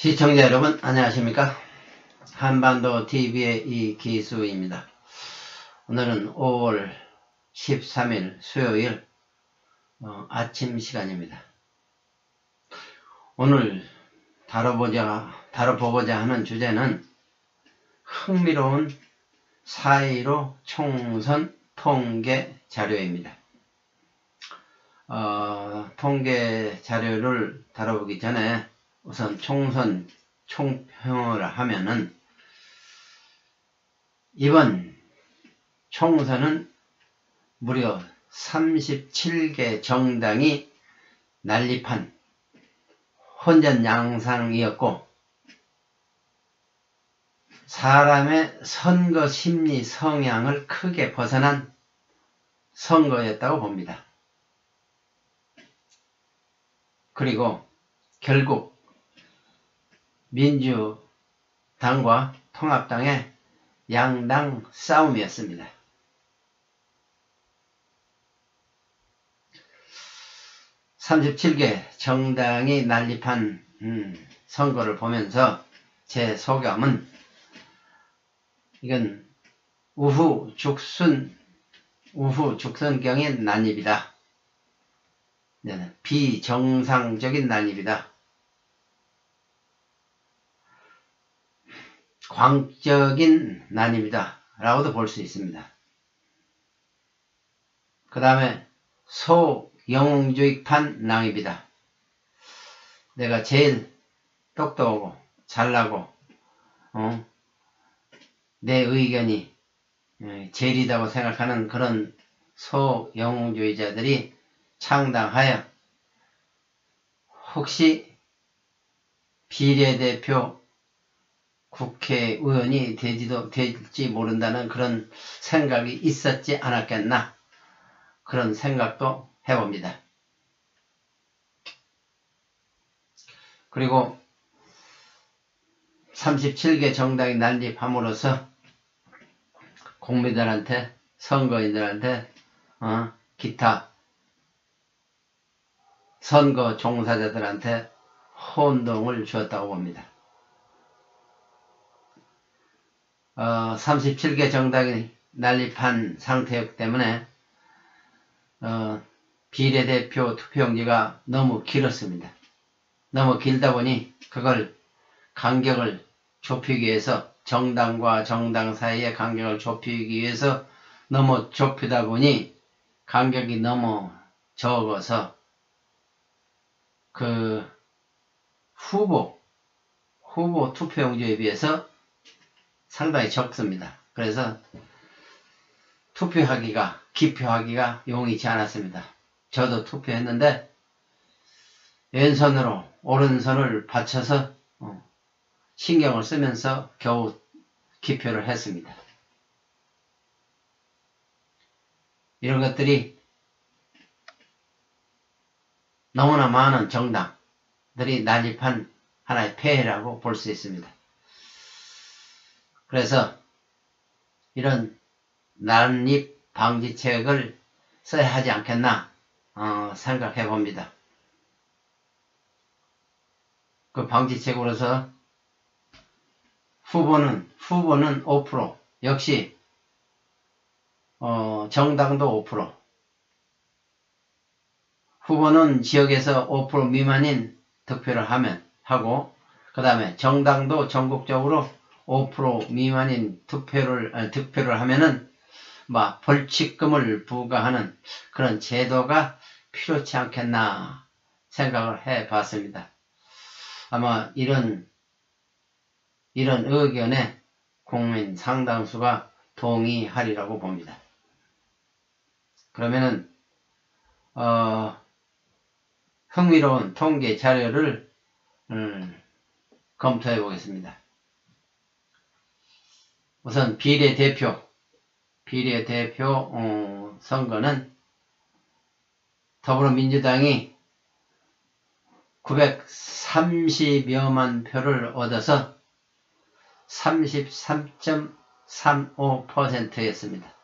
시청자 여러분 안녕하십니까? 한반도 TV의 이기수입니다. 오늘은 5월 13일 수요일 아침 시간입니다. 오늘 다뤄보고자 하는 주제는 흥미로운 4.15 총선 통계 자료입니다. 통계 자료를 다뤄보기 전에 우선 총선 총평을 하면은 이번 총선은 무려 37개 정당이 난립한 혼전양상이었고 사람의 선거 심리 성향을 크게 벗어난 선거였다고 봅니다. 그리고 결국 민주당과 통합당의 양당 싸움이었습니다. (37개) 정당이 난립한 선거를 보면서 제 소감은 이건 우후 죽순경의 난입이다. 비정상적인 난입이다. 광적인 난입니다. 라고도 볼 수 있습니다. 그 다음에 소영웅주의판 난입이다. 내가 제일 똑똑하고 잘나고 내 의견이 제일이라고 생각하는 그런 소영웅주의자들이 창당하여 혹시 비례대표 국회의원이 될지 모른다는 그런 생각이 있었지 않았겠나, 그런 생각도 해봅니다. 그리고 37개 정당이 난립함으로써 국민들한테, 선거인들한테 기타 선거 종사자들한테 혼동을 주었다고 봅니다. 37개 정당이 난립한 상태였기 때문에 비례대표 투표용지가 너무 길었습니다. 너무 길다 보니 그걸 간격을 좁히기 위해서, 정당과 정당 사이의 간격을 좁히기 위해서 너무 좁히다 보니 간격이 너무 적어서 그 후보 투표용지에 비해서 상당히 적습니다. 그래서 기표하기가 용이치 않았습니다. 저도 투표했는데 왼손으로 오른손을 받쳐서 신경을 쓰면서 겨우 기표를 했습니다. 이런 것들이 너무나 많은 정당들이 난립한 하나의 폐해라고 볼 수 있습니다. 그래서 이런 난립 방지책을 써야 하지 않겠나 생각해 봅니다. 그 방지책으로서 후보는 5%, 역시 정당도 5%, 후보는 지역에서 5% 미만인 득표를 하고, 그 다음에 정당도 전국적으로 5% 미만인 득표를 하면은 벌칙금을 부과하는 그런 제도가 필요치 않겠나 생각을 해 봤습니다. 아마 이런 의견에 국민 상당수가 동의하리라고 봅니다. 그러면은 흥미로운 통계 자료를 검토해 보겠습니다. 우선 비례대표 선거는 더불어민주당이 930여만 표를 얻어서 33.35%였습니다.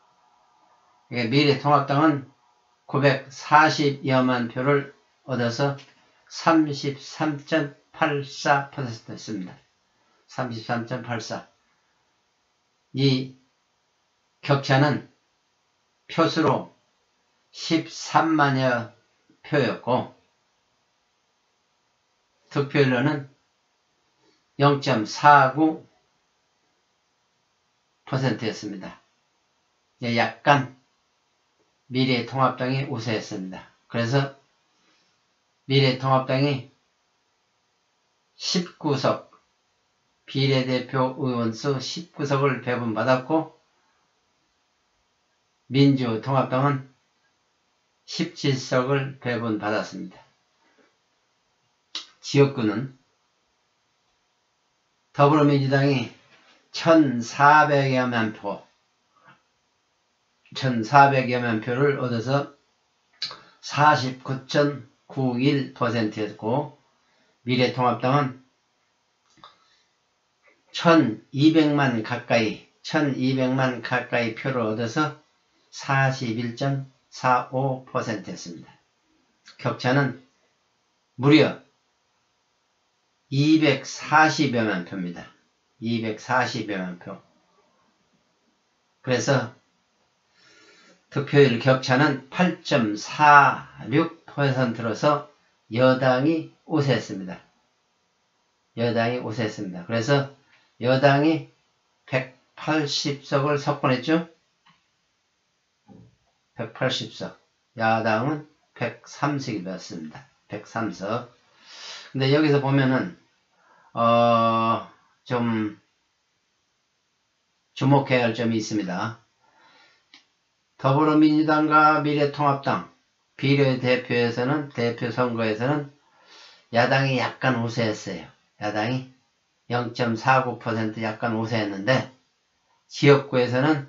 미래통합당은 940여만 표를 얻어서 33.35%, 33.84%였습니다. 33.84. 이 격차는 표수로 13만여 표였고 득표율로는 0.49%였습니다. 약간 미래통합당이 우세했습니다. 그래서 미래통합당이 19석 비례대표 의원수 19석을 배분받았고 민주통합당은 17석을 배분받았습니다. 지역구는 더불어민주당이 1,400여만 표, 1,400여만 표를 얻어서 49.91%였고 미래통합당은 1,200만 가까이 표를 얻어서 41.45%였습니다. 격차는 무려 240여만 표입니다. 240여만 표. 그래서 득표율 격차는 8.46%로서 여당이 우세했습니다. 여당이 우세했습니다. 그래서 여당이 180석을 석권했죠. 180석. 야당은 103석이 되었습니다. 103석. 근데 여기서 보면은 좀 주목해야 할 점이 있습니다. 더불어민주당과 미래통합당 비례대표에서는 대표 선거에서는 야당이 약간 우세했어요. 야당이 0.49% 약간 우세했는데 지역구에서는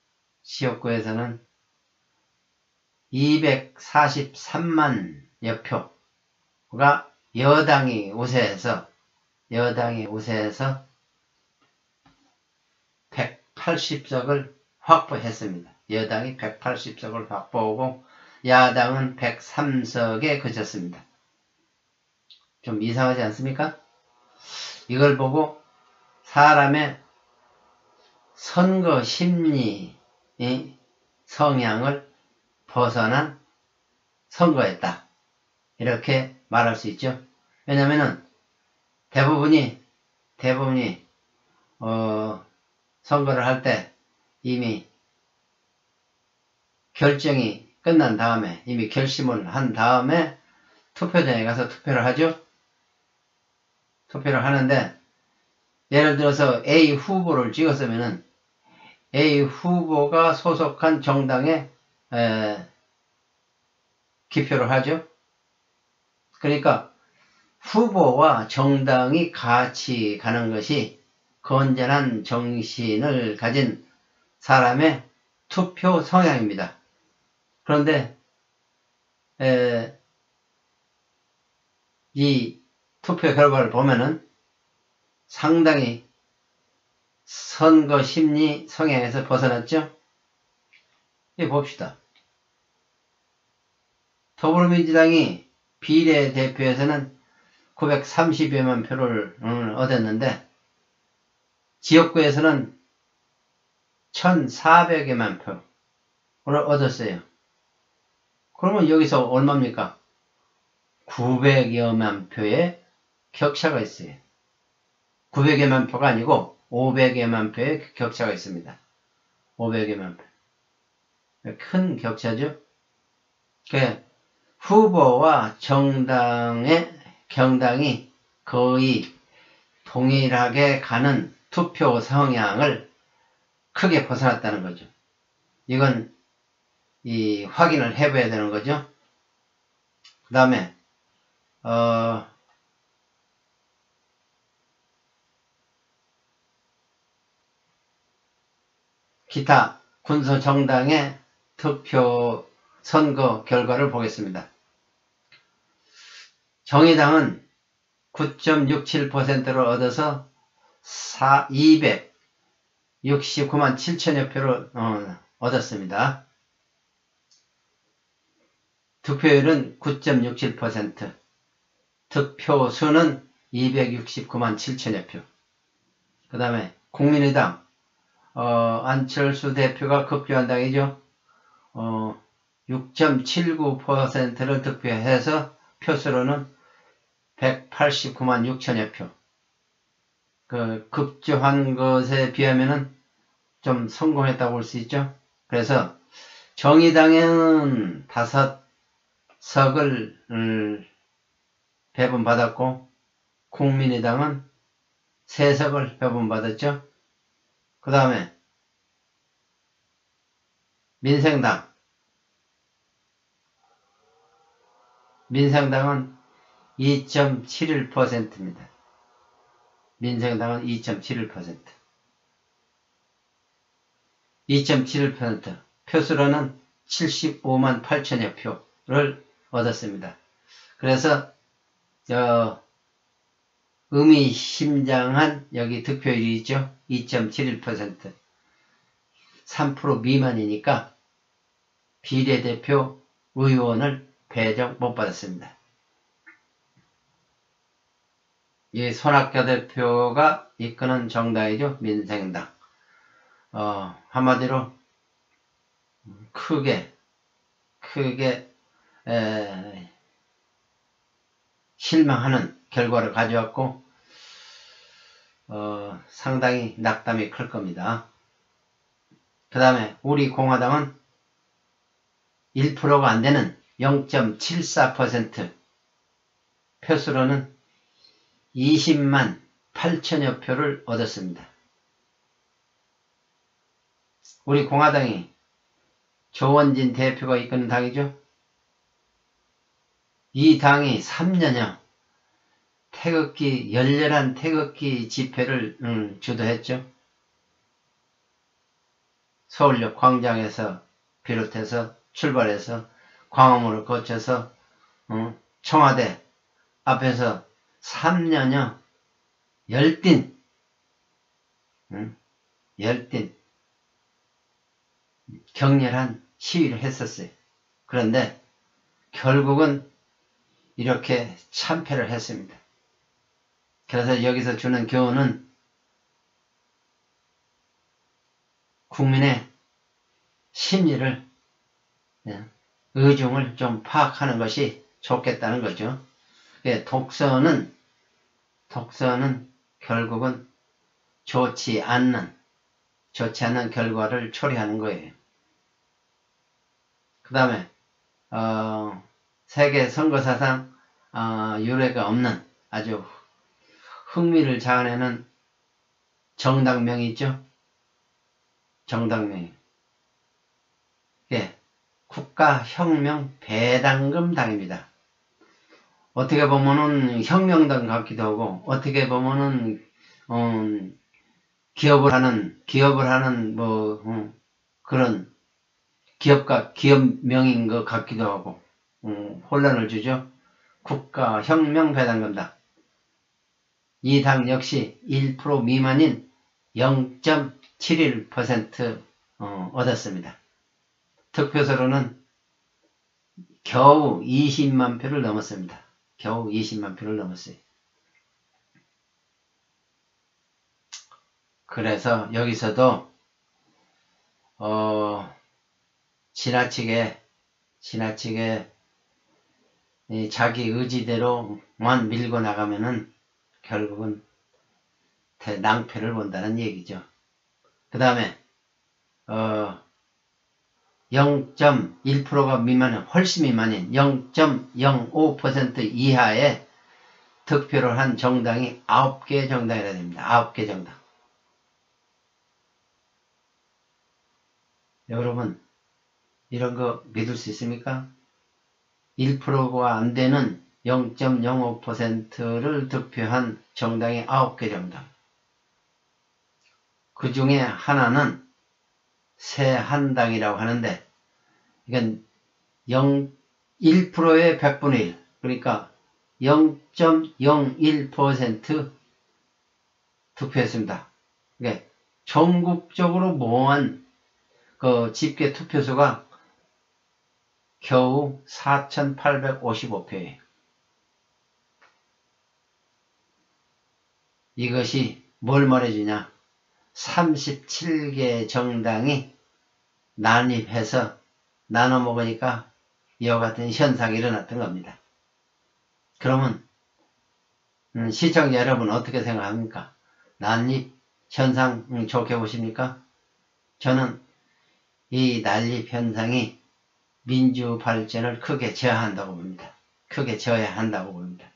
243만여 표가 여당이 우세해서 180석을 확보했습니다. 여당이 180석을 확보하고 야당은 103석에 그쳤습니다. 좀 이상하지 않습니까? 이걸 보고 사람의 선거 심리 성향을 벗어난 선거였다. 이렇게 말할 수 있죠. 왜냐면은 대부분이 선거를 할 때 이미 결정이 끝난 다음에 이미 결심을 한 다음에 투표장에 가서 투표를 하죠. 투표를 하는데 예를 들어서 A 후보를 찍었으면은 A 후보가 소속한 정당에 기표를 하죠. 그러니까 후보와 정당이 같이 가는 것이 건전한 정신을 가진 사람의 투표 성향입니다. 그런데 이 투표 결과를 보면은 상당히 선거 심리 성향에서 벗어났죠. 이 봅시다. 더불어민주당이 비례대표에서는 930여만 표를 얻었는데 지역구에서는 1,400여만 표를 얻었어요. 그러면 여기서 얼마입니까? 900여만 표의 격차가 있어요. 900여만 표가 아니고 500여만 표의 격차가 있습니다. 500여만 표. 큰 격차죠. 후보와 경당이 거의 동일하게 가는 투표 성향을 크게 벗어났다는 거죠. 이건 확인을 해봐야 되는 거죠. 그 다음에 기타 군소정당의 투표 선거 결과를 보겠습니다. 정의당은 9.67%를 얻어서 269만 7천여 표를 얻었습니다. 득표율은 9.67%, 득표 수는 269만 7천여 표. 그 다음에 국민의당 안철수 대표가 급조한 당이죠. 6.79%를 득표해서 표수로는 189만 6천여 표. 그 급조한 것에 비하면은 좀 성공했다고 볼 수 있죠. 그래서 정의당에는 5석을 배분받았고 국민의당은 3석을 배분받았죠. 그 다음에 민생당은 2.71%입니다. 민생당은 2.71%. 2.71%. 표수로는 75만 8천여 표를 얻었습니다. 그래서 의미심장한 여기 득표율이 있죠. 2.71%. 3% 미만이니까 비례대표 의원을 배정 못 받았습니다. 이 손학규 대표가 이끄는 정당이죠. 민생당. 한마디로 크게 실망하는 결과를 가져왔고 상당히 낙담이 클 겁니다. 그 다음에 우리 공화당은 1%가 안 되는 0.74%, 표수로는 20만 8천여 표를 얻었습니다. 우리 공화당이 조원진 대표가 이끄는 당이죠. 이 당이 3년여 열렬한 태극기 집회를 주도했죠. 서울역 광장에서 비롯해서 출발해서 광화문을 거쳐서 청와대 앞에서 3년여 열띤 격렬한 시위를 했었어요. 그런데 결국은 이렇게 참패를 했습니다. 그래서 여기서 주는 교훈은 국민의 심리를, 의중을 좀 파악하는 것이 좋겠다는 거죠. 독서는 결국은 좋지 않는 결과를 초래하는 거예요. 그 다음에 세계 선거사상 유례가 없는 아주 흥미를 자아내는 정당명이 있죠. 정당명이. 국가혁명배당금당입니다. 어떻게 보면은 혁명당 같기도 하고, 어떻게 보면은 기업을 하는 그런 기업명인 것 같기도 하고 혼란을 주죠. 국가혁명배당금당. 이 당 역시 1% 미만인 0.71% 얻었습니다. 득표수로는 겨우 20만 표를 넘었습니다. 겨우 20만 표를 넘었어요. 그래서 여기서도 지나치게 자기 의지대로만 밀고 나가면은 결국은 낭패를 본다는 얘기죠. 그 다음에 0.1%가 훨씬 미만인 0.05% 이하의 득표를 한 정당이 9개 정당이라 됩니다. 9개 정당. 여러분, 이런 거 믿을 수 있습니까? 1%가 안 되는 0.05%를 득표한 정당이 9개 정당. 그 중에 하나는 새한당이라고 하는데, 이건 1%의 100분의 1, 그러니까 0.01% 득표했습니다. 그러니까 전국적으로 모은 그 집계 투표수가 겨우 4,855표예요. 이것이 뭘 말해주냐? 37개 정당이 난입해서 나눠 먹으니까 이와 같은 현상이 일어났던 겁니다. 그러면 시청자 여러분 어떻게 생각합니까? 난입 현상 좋게 보십니까? 저는 이 난립 현상이 민주 발전을 크게 저해한다고 봅니다. 크게 저해한다고 봅니다.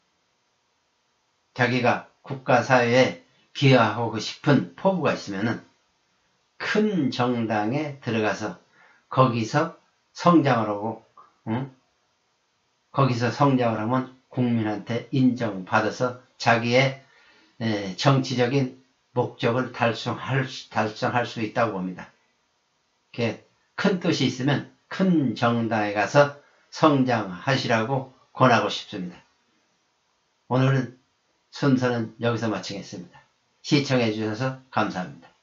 자기가 국가사회에 기여하고 싶은 포부가 있으면은 큰 정당에 들어가서 거기서 성장을 하고, 거기서 성장을 하면 국민한테 인정받아서 자기의 정치적인 목적을 달성할 수 있다고 봅니다. 큰 뜻이 있으면 큰 정당에 가서 성장하시라고 권하고 싶습니다. 오늘은 순서는 여기서 마치겠습니다. 시청해 주셔서 감사합니다.